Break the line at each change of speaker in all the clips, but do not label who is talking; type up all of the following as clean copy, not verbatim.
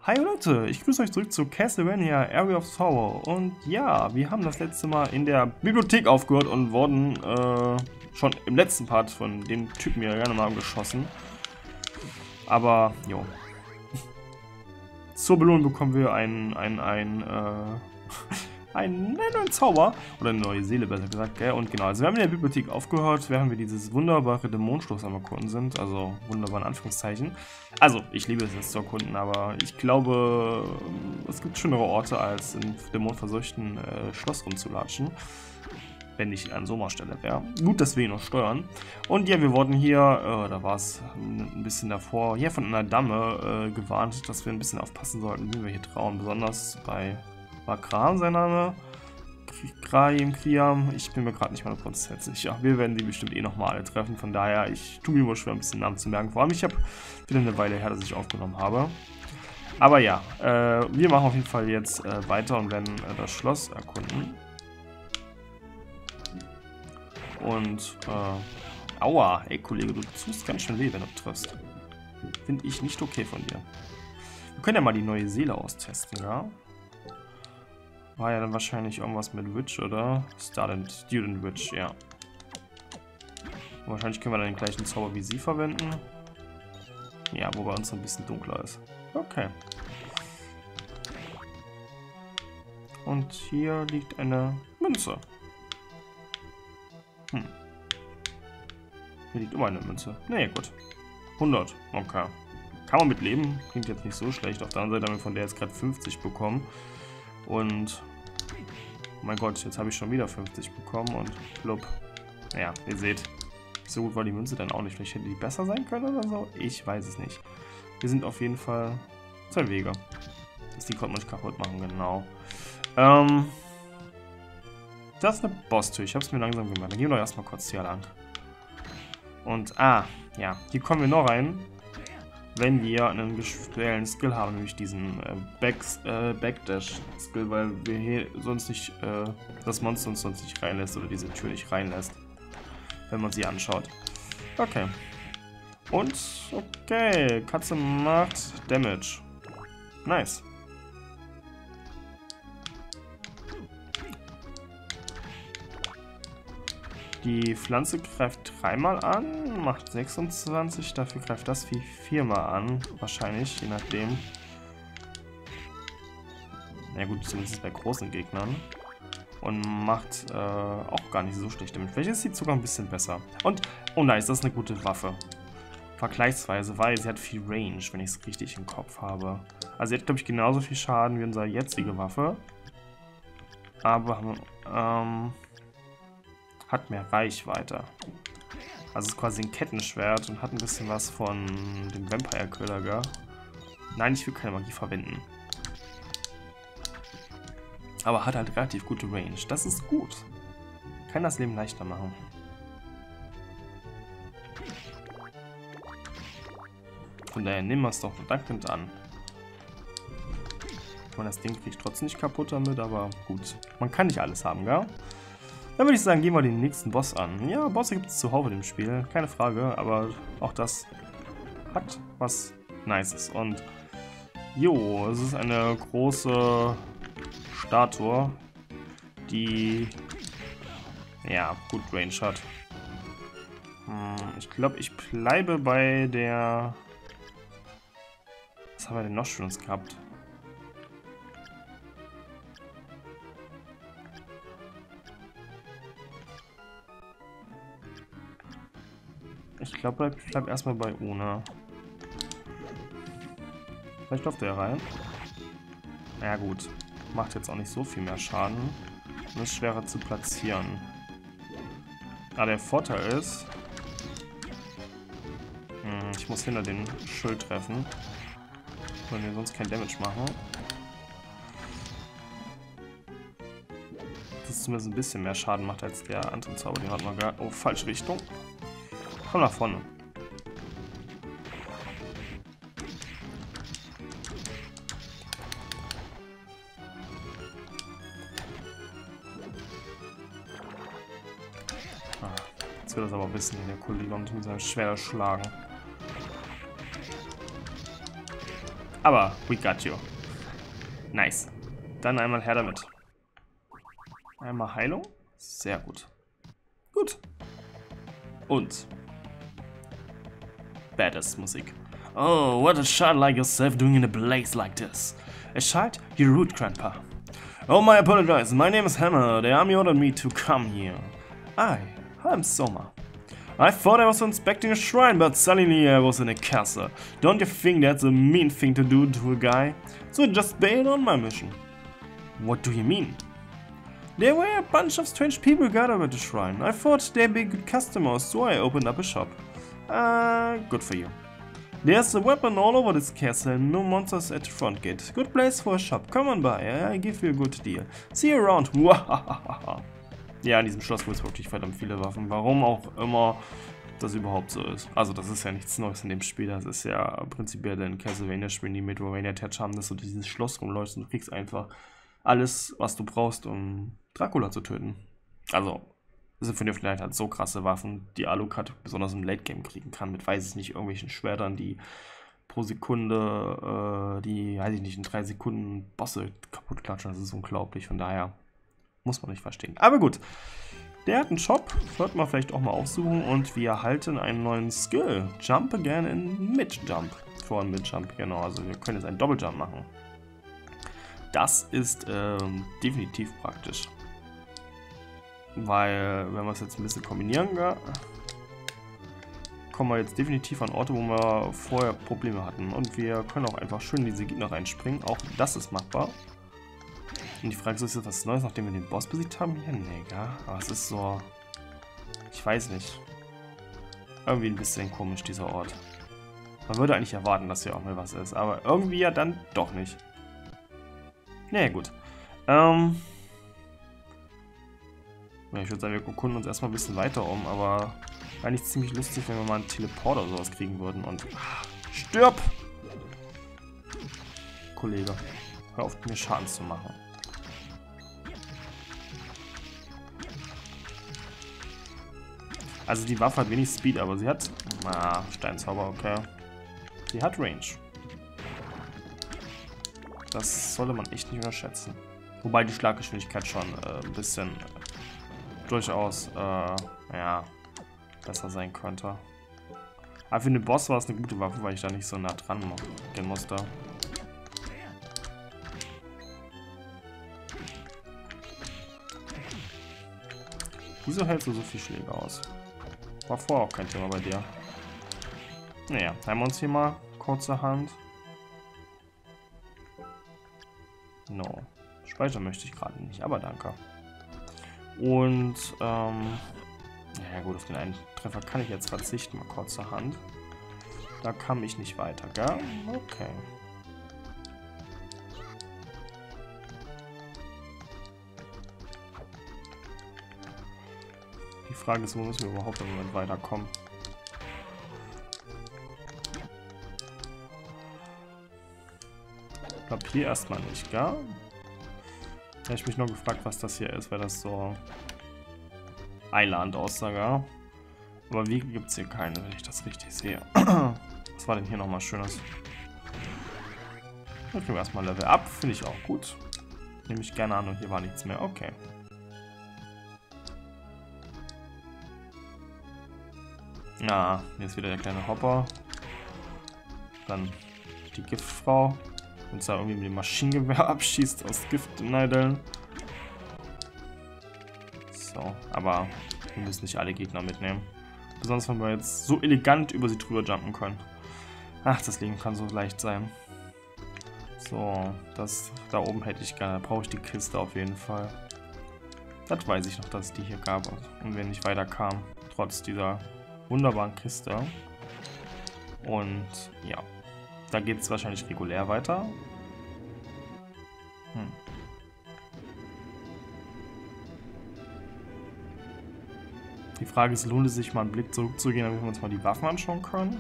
Hi Leute, ich grüße euch zurück zu Castlevania Area of Sorrow. Und ja, wir haben das letzte Mal in der Bibliothek aufgehört und wurden schon im letzten Part von dem Typen hier gerne mal geschossen. Aber, jo. Zur Belohnung bekommen wir einen neuen Zauber, oder eine neue Seele besser gesagt, gell? Und genau, also wir haben in der Bibliothek aufgehört, während wir dieses wunderbare Dämonenschloss am Erkunden sind, also wunderbar in Anführungszeichen. Also, ich liebe es jetzt zu erkunden, aber ich glaube, es gibt schönere Orte, als im dämonenverseuchten Schloss rumzulatschen. Wenn ich an so einer Stelle wäre. Gut, dass wir ihn noch steuern. Und ja, wir wurden hier, da war es ein bisschen davor, hier von einer Dame gewarnt, dass wir ein bisschen aufpassen sollten, wie wir hier trauen, besonders bei... War Kram sein Name? Kriam? Ich bin mir gerade nicht mal 100% sicher. Wir werden die bestimmt eh nochmal alle treffen. Von daher, ich tue mir immer schwer, ein bisschen Namen zu merken. Vor allem, ich habe wieder eine Weile her, dass ich aufgenommen habe. Aber ja, wir machen auf jeden Fall jetzt weiter und werden das Schloss erkunden. Und, aua, ey Kollege, du tust ganz schön weh, wenn du triffst. Finde ich nicht okay von dir. Wir können ja mal die neue Seele austesten, ja? War ja dann wahrscheinlich irgendwas mit Witch, oder? Student Witch, ja. Und wahrscheinlich können wir dann den gleichen Zauber wie sie verwenden. Ja, wo bei uns ein bisschen dunkler ist. Okay. Und hier liegt eine Münze. Hier liegt immer eine Münze. Nee, gut. 100. Okay. Kann man mit leben. Klingt jetzt nicht so schlecht. Auf der anderen Seite haben wir von der jetzt gerade 50 bekommen. Und, oh mein Gott, jetzt habe ich schon wieder 50 bekommen und blub. Naja, ihr seht, so gut war die Münze dann auch nicht. Vielleicht hätte die besser sein können oder so. Ich weiß es nicht. Wir sind auf jeden Fall 2 Wege. Die konnte man nicht kaputt machen, genau. Das ist eine Boss-Tür. Ich habe es mir langsam gemacht. Dann gehen wir doch erstmal kurz hier lang. Und, ja, hier kommen wir noch rein. Wenn wir einen speziellen Skill haben, nämlich diesen Backdash-Skill, weil wir hier sonst nicht, das Monster uns sonst nicht reinlässt oder diese Tür nicht reinlässt, wenn man sie anschaut. Okay. Und, okay, Katze macht Damage. Nice. Die Pflanze greift 3-mal an, macht 26, dafür greift das Vieh 4-mal an, wahrscheinlich, je nachdem. Na gut, zumindest bei großen Gegnern. Und macht auch gar nicht so schlecht damit. Vielleicht ist sie sogar ein bisschen besser. Und, oh nice, das ist eine gute Waffe. Vergleichsweise, weil sie hat viel Range, wenn ich es richtig im Kopf habe. Also sie hat, glaube ich, genauso viel Schaden wie unsere jetzige Waffe. Aber, hat mehr Reichweite. Also ist quasi ein Kettenschwert und hat ein bisschen was von dem Vampire Killer, gell? Nein, ich will keine Magie verwenden. Aber hat halt relativ gute Range. Das ist gut. Kann das Leben leichter machen. Von daher nehmen wir es doch dankend an. Man, das Ding kriegt trotzdem nicht kaputt damit, aber gut. Man kann nicht alles haben, gell? Dann würde ich sagen, gehen wir den nächsten Boss an. Ja, Bosse gibt es zuhauf in dem Spiel, keine Frage, aber auch das hat was Nices. Und jo, es ist eine große Statue, die ja gut Range hat. Ich glaube, ich bleibe bei der... Was haben wir denn noch Schönes gehabt? Ich glaube, ich bleib erstmal bei Una. Vielleicht läuft der rein. Ja gut, macht jetzt auch nicht so viel mehr Schaden. Und ist schwerer zu platzieren. Aber der Vorteil ist, ich muss hinter den Schild treffen, weil wir sonst kein Damage machen. Das ist zumindest ein bisschen mehr Schaden macht als der andere Zauber, den hat man gerade. Oh, falsche Richtung. Komm nach vorne. Jetzt wird das aber wissen, der Kollege, und mit seinem Schwert schlagen. Aber we got you. Nice. Dann einmal her damit. Einmal Heilung. Sehr gut. Gut. Und Badass Musik. Oh, what a child like yourself doing in a place like this. A child? You're rude, Grandpa. Oh, my apologize. My name is Hammer. The army ordered me to come here. I'm Soma. I thought I was inspecting a shrine, but suddenly I was in a castle. Don't you think that's a mean thing to do to a guy? So I just bailed on my mission. What do you mean? There were a bunch of strange people gathered at the shrine. I thought they'd be good customers, so I opened up a shop. Good for you. There's a weapon all over this castle and no monsters at the front gate. Good place for a shop. Come on by, I give you a good deal. See you around. Ja, in diesem Schloss gibt es wirklich verdammt viele Waffen. Warum auch immer das überhaupt so ist. Also das ist ja nichts Neues in dem Spiel. Das ist ja prinzipiell in Castlevania-Spielen, die Metroidvania-Touch haben, dass du dieses Schloss rumläufst und du kriegst einfach alles, was du brauchst, um Dracula zu töten. Also Symphony of the Night hat so krasse Waffen, die Alucard besonders im Late-Game kriegen kann, mit, weiß ich nicht, irgendwelchen Schwertern, die pro Sekunde, die, weiß ich nicht, in 3 Sekunden Bosse kaputt klatschen. Das ist unglaublich, von daher muss man nicht verstehen. Aber gut, der hat einen Shop, sollte man vielleicht auch mal aufsuchen und wir erhalten einen neuen Skill. Jump again in Mid-Jump. Vor Mid-Jump, genau, also wir können jetzt einen Doppel-Jump machen. Das ist definitiv praktisch. Weil, wenn wir es jetzt ein bisschen kombinieren, kommen wir jetzt definitiv an Orte, wo wir vorher Probleme hatten. Und wir können auch einfach schön in diese Gegner reinspringen. Auch das ist machbar. Und die Frage ist, ist das was Neues, nachdem wir den Boss besiegt haben? Ja, nee, gell? Aber es ist so... Ich weiß nicht. Irgendwie ein bisschen komisch, dieser Ort. Man würde eigentlich erwarten, dass hier auch mal was ist. Aber irgendwie ja dann doch nicht. Naja, gut. Ja, ich würde sagen, wir gucken uns erstmal ein bisschen weiter um, aber eigentlich ziemlich lustig, wenn wir mal einen Teleporter oder sowas kriegen würden und... Stirb! Kollege, hör auf, mir Schaden zu machen. Also die Waffe hat wenig Speed, aber sie hat... Steinzauber, okay. Sie hat Range. Das sollte man echt nicht unterschätzen. Wobei die Schlaggeschwindigkeit schon ein bisschen... durchaus, ja, besser sein könnte. Aber für den Boss war es eine gute Waffe, weil ich da nicht so nah dran gehen musste. Wieso hältst du so viel Schläge aus? War vorher auch kein Thema bei dir. Naja, haben wir uns hier mal kurzerhand. No. Speichern möchte ich gerade nicht, aber danke. Und, ja gut, auf den einen Treffer kann ich jetzt verzichten, mal kurzerhand. Da kam ich nicht weiter, gell? Okay. Die Frage ist, wo müssen wir überhaupt im Moment weiterkommen? Ich glaube hier erstmal nicht, gell? Habe ich mich nur gefragt, was das hier ist, weil das so Eiland aussah, gell? Aber Wege gibt es hier keine, wenn ich das richtig sehe. Was war denn hier nochmal Schönes? Dann kriegen wir erstmal Level up, finde ich auch gut. Nehme ich gerne an und hier war nichts mehr, okay. Ja, hier ist wieder der kleine Hopper. Dann die Giftfrau. Und da irgendwie mit dem Maschinengewehr abschießt aus Giftnadeln. So, aber wir müssen nicht alle Gegner mitnehmen. Besonders wenn wir jetzt so elegant über sie drüber jumpen können. Ach, das Leben kann so leicht sein. So, das da oben hätte ich gerne. Da brauche ich die Kiste auf jeden Fall. Das weiß ich noch, dass es die hier gab und wir nicht weiterkamen. Trotz dieser wunderbaren Kiste. Und ja, da geht es wahrscheinlich regulär weiter. Die Frage ist, lohnt es sich mal einen Blick zurückzugehen, damit wir uns mal die Waffen anschauen können?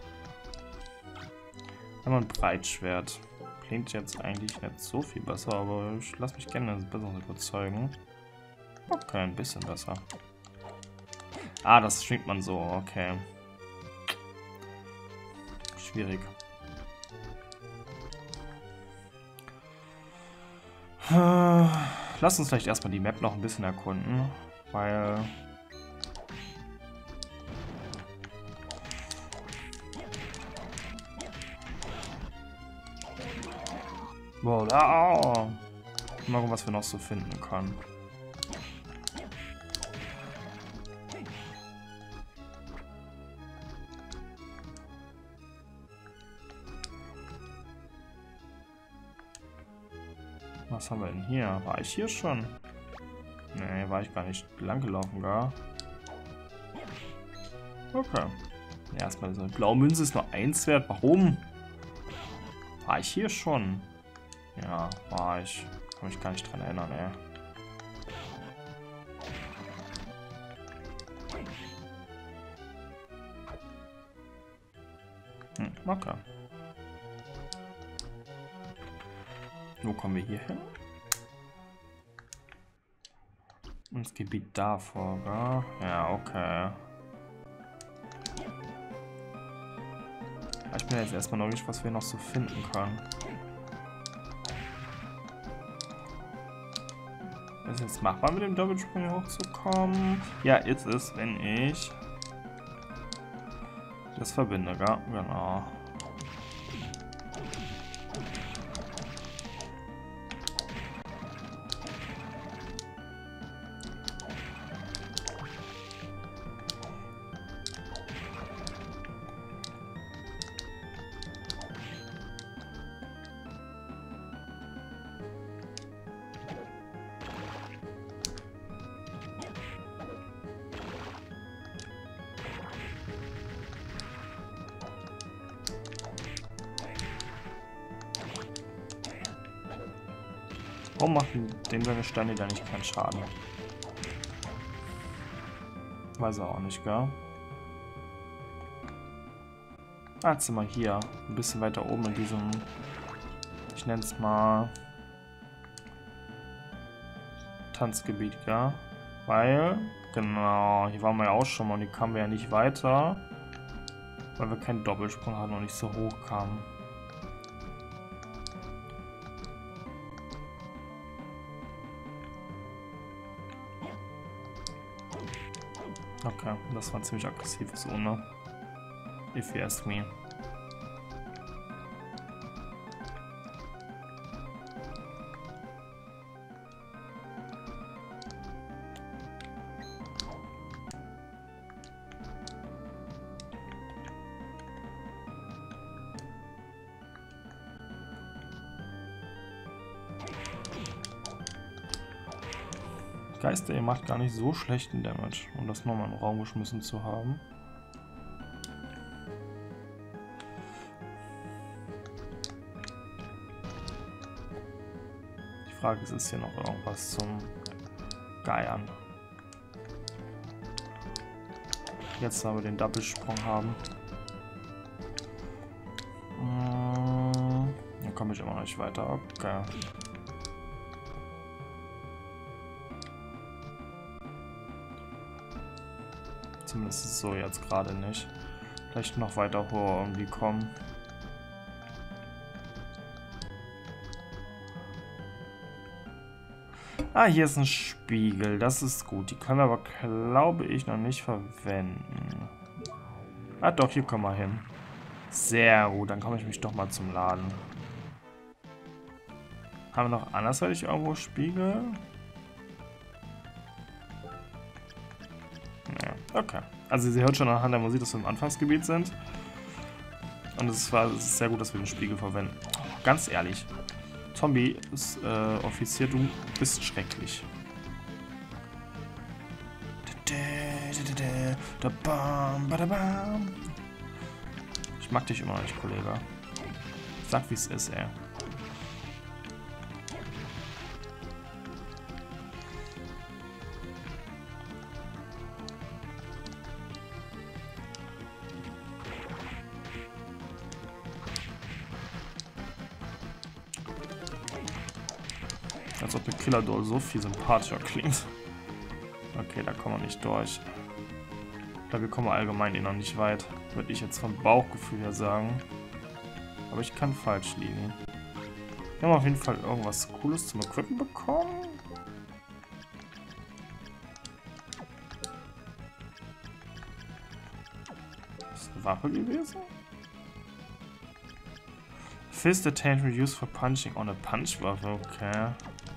Einmal ein Breitschwert. Klingt jetzt eigentlich nicht so viel besser, aber ich lasse mich gerne besser überzeugen. Okay, ein bisschen besser. Ah, das schwingt man so, okay. Schwierig. Lass uns vielleicht erstmal die Map noch ein bisschen erkunden, weil... Wow, da... Mal gucken, was wir noch so finden können. Was haben wir denn hier? War ich hier schon? Nee, war ich gar nicht lang gelaufen, gar. Okay. Erstmal so eine blaue Münze ist nur 1 wert. Warum? War ich hier schon? Ja, war ich. Kann mich gar nicht dran erinnern, ey. Okay. Wo kommen wir hier hin? Ins Gebiet davor, gell? Ja, okay. Ich bin jetzt erstmal noch nicht, was wir noch so finden können. Ist es jetzt machbar, mit dem Doppelsprung hier hochzukommen? Ja, ist es, wenn ich das verbinde, gell? Genau. Warum machen den seine Steine da nicht keinen Schaden? Weiß er auch nicht, gell? Ah, jetzt sind wir hier. Ein bisschen weiter oben in diesem... Ich nenne es mal... Tanzgebiet, gell? Weil... Genau, hier waren wir ja auch schon mal und hier kamen wir ja nicht weiter. Weil wir keinen Doppelsprung hatten und nicht so hoch kamen. Okay, das war ziemlich aggressives ohne. If you ask me. Geister, ihr macht gar nicht so schlechten Damage, um das nochmal in den Raum geschmissen zu haben. Die Frage ist, ist hier noch irgendwas zum Geiern? Jetzt, da wir den Doppelsprung haben. Da komme ich immer noch nicht weiter. Okay. Zumindest so jetzt gerade nicht. Vielleicht noch weiter hoch irgendwie kommen. Ah, hier ist ein Spiegel. Das ist gut. Die können wir aber, glaube ich, noch nicht verwenden. Ah, doch, hier kommen wir hin. Sehr gut. Dann komme ich mich doch mal zum Laden. Haben wir noch andersweitig irgendwo Spiegel? Okay. Also ihr hört schon anhand der Musik, dass wir im Anfangsgebiet sind. Und es ist sehr gut, dass wir den Spiegel verwenden. Ganz ehrlich. Zombie ist Offizier, du bist schrecklich. Ich mag dich immer noch nicht, Kollege. Sag, wie es ist, ey. Als ob der Killer Doll so viel sympathischer klingt. Okay, da kommen wir nicht durch. Ich glaube, wir kommen allgemein noch nicht weit. Würde ich jetzt vom Bauchgefühl her sagen. Aber ich kann falsch liegen. Wir haben auf jeden Fall irgendwas Cooles zum Equippen bekommen. Das ist eine Waffe gewesen? Fist attack reduced for punching on a Punchwaffe, okay.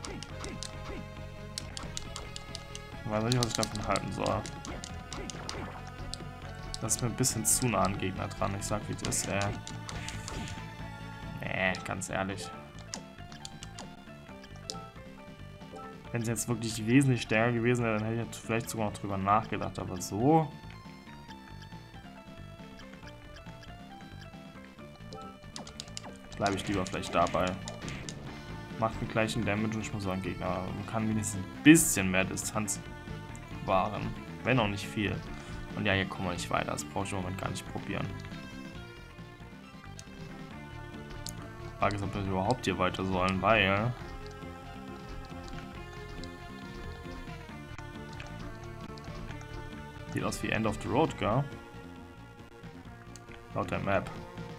Ich weiß nicht, was ich davon halten soll. Das ist mir ein bisschen zu nah an Gegner dran. Ich sag, wie das ist, nee, ganz ehrlich. Wenn es jetzt wirklich wesentlich stärker gewesen wäre, dann hätte ich jetzt vielleicht sogar noch drüber nachgedacht, aber so. Bleibe ich lieber vielleicht dabei. Macht den gleichen Damage und ich muss sagen, Gegner kann wenigstens ein bisschen mehr Distanz wahren. Wenn auch nicht viel. Und ja, hier kommen wir nicht weiter. Das brauche ich im Moment gar nicht probieren. Die Frage ist, ob wir überhaupt hier weiter sollen, weil... Sieht aus wie End of the Road, gell? Laut der Map.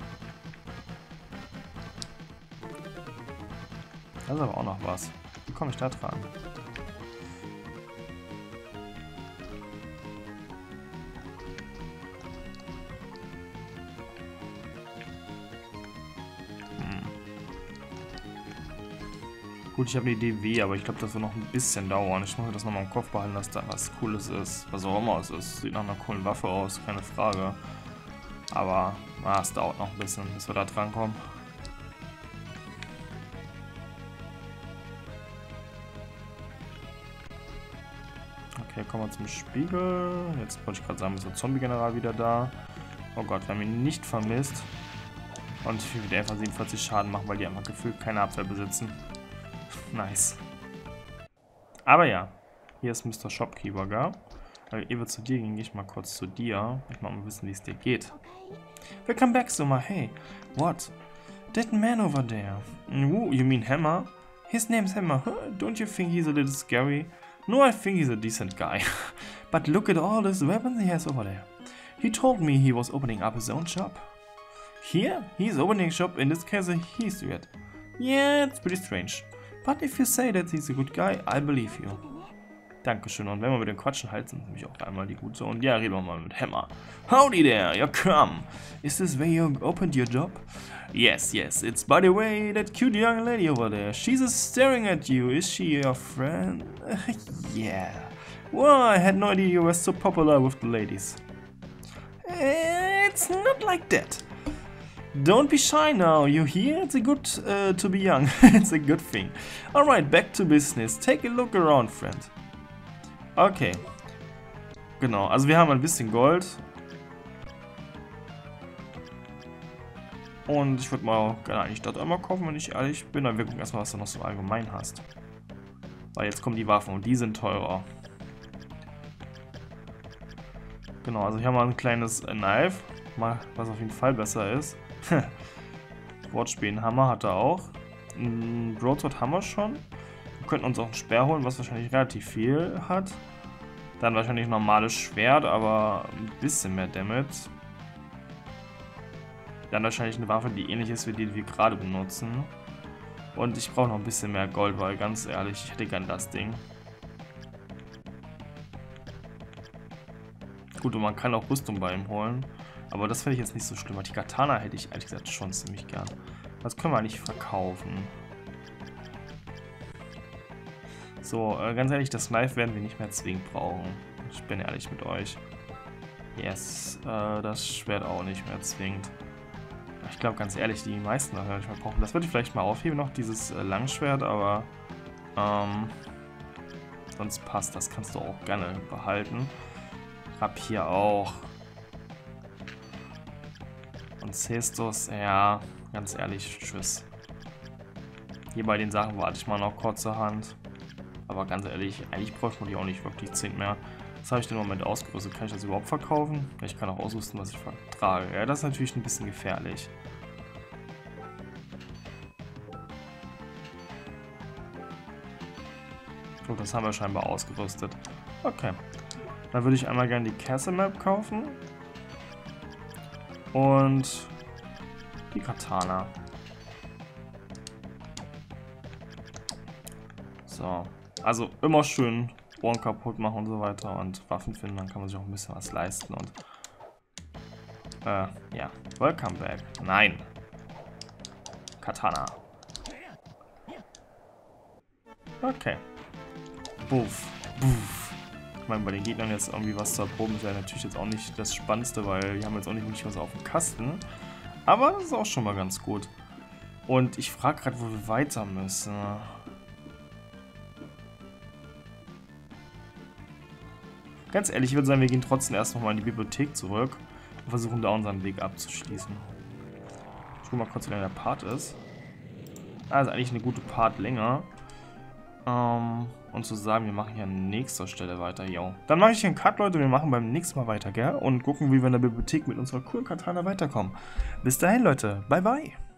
Da ist aber auch noch was. Wie komme ich da dran? Gut, ich habe eine Idee wie, aber ich glaube, das wird noch ein bisschen dauern. Ich muss mir das nochmal im Kopf behalten, dass da was Cooles ist. Was auch immer es ist. Sieht nach einer coolen Waffe aus, keine Frage. Aber es dauert noch ein bisschen, bis wir da dran kommen. Okay, kommen wir zum Spiegel. Jetzt wollte ich gerade sagen, ist der Zombie-General wieder da. Oh Gott, wir haben ihn nicht vermisst. Und ich will wieder einfach 47 Schaden machen, weil die einfach gefühlt keine Abwehr besitzen. Nice. Aber ja, hier ist Mr. Shopkeeper, gell? Weil ehe wir zu dir gehen, gehe ich mal kurz zu dir. Ich mal wissen, wie es dir geht. Welcome back, Soma. Hey, what? That man over there. Ooh, you mean Hammer? His name's Hammer. Huh? Don't you think he's a little scary? No, I think he's a decent guy. But look at all these weapons he has over there. He told me he was opening up his own shop. Here? He's opening a shop. In this case, he's weird. Yeah, it's pretty strange. But if you say that he's a good guy, I believe you. Dankeschön. Und wenn wir mit dem Quatschen halt, sind nämlich auch einmal die Gute. Und ja, reden wir mal mit Hammer. Howdy there, you come. Is this where you opened your job? Yes, yes. It's by the way that cute young lady over there. She's staring at you. Is she your friend? Yeah. Well, I had no idea you were so popular with the ladies. It's not like that. Don't be shy now, you hear? It's a good to be young. It's a good thing. Alright, back to business. Take a look around, friend. Okay. Genau, also wir haben ein bisschen Gold. Und ich würde mal gerne eigentlich das einmal kaufen, wenn ich ehrlich bin. Dann wir gucken erstmal, was du noch so allgemein hast. Weil jetzt kommen die Waffen und die sind teurer. Genau, also hier haben wir ein kleines Knife. Mal, was auf jeden Fall besser ist. Wortspiel, einen Hammer hat er auch. Ein Broadsword haben wir schon. Wir könnten uns auch ein Speer holen, was wahrscheinlich relativ viel hat. Dann wahrscheinlich ein normales Schwert, aber ein bisschen mehr Damage. Dann wahrscheinlich eine Waffe, die ähnlich ist wie die wir gerade benutzen. Und ich brauche noch ein bisschen mehr Gold, weil ganz ehrlich, ich hätte gern das Ding. Gut, und man kann auch Rüstung bei ihm holen. Aber das finde ich jetzt nicht so schlimm. Die Katana hätte ich ehrlich gesagt schon ziemlich gern. Das können wir eigentlich verkaufen. So, ganz ehrlich, das Knife werden wir nicht mehr zwingend brauchen. Ich bin ehrlich mit euch. Yes, das Schwert auch nicht mehr zwingend. Ich glaube, ganz ehrlich, die meisten Sachen werde ich mal brauchen. Das würde ich vielleicht mal aufheben noch, dieses Langschwert, aber sonst passt. Das kannst du auch gerne behalten. Hab hier auch. Und Cestus, ja, ganz ehrlich, tschüss. Hier bei den Sachen warte ich mal noch kurzerhand. Aber ganz ehrlich, eigentlich bräuchte man die auch nicht wirklich 10 mehr. Was habe ich denn im Moment ausgerüstet? Kann ich das überhaupt verkaufen? Ich kann auch ausrüsten, was ich vertrage. Ja, das ist natürlich ein bisschen gefährlich. Gut, das haben wir scheinbar ausgerüstet. Okay. Dann würde ich einmal gerne die Castle Map kaufen. Und die Katana. So. Also immer schön Ohren kaputt machen und so weiter und Waffen finden, dann kann man sich auch ein bisschen was leisten und ja. Welcome back. Nein. Katana. Okay. Buff. Buff. Ich meine, bei den Gegnern jetzt irgendwie was zu erproben, ist ja natürlich jetzt auch nicht das Spannendste, weil die haben jetzt auch nicht wirklich was auf dem Kasten. Aber das ist auch schon mal ganz gut. Und ich frage gerade, wo wir weiter müssen. Ganz ehrlich, ich würde sagen, wir gehen trotzdem erst nochmal in die Bibliothek zurück und versuchen da unseren Weg abzuschließen. Ich gucke mal kurz, wie lange der Part ist. Also eigentlich eine gute Part-Länge. Und zu sagen, wir machen hier an nächster Stelle weiter. Jo. Dann mache ich hier einen Cut, Leute. Wir machen beim nächsten Mal weiter, gell? Und gucken, wie wir in der Bibliothek mit unserer coolen Katana weiterkommen. Bis dahin, Leute. Bye, bye.